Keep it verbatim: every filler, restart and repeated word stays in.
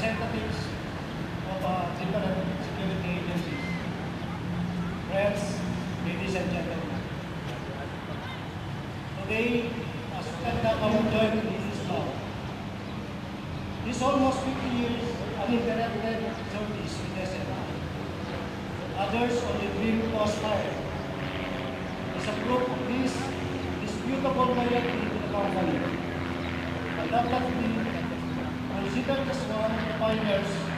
representatives of uh, different security agencies, friends, ladies and gentlemen. Today, as we conduct our joint religious law, this almost fifty years uninterrupted service with S M I. Others only dream to aspire. As a proof of this disputable loyalty to the company, undoubtedly considered as one of the pioneers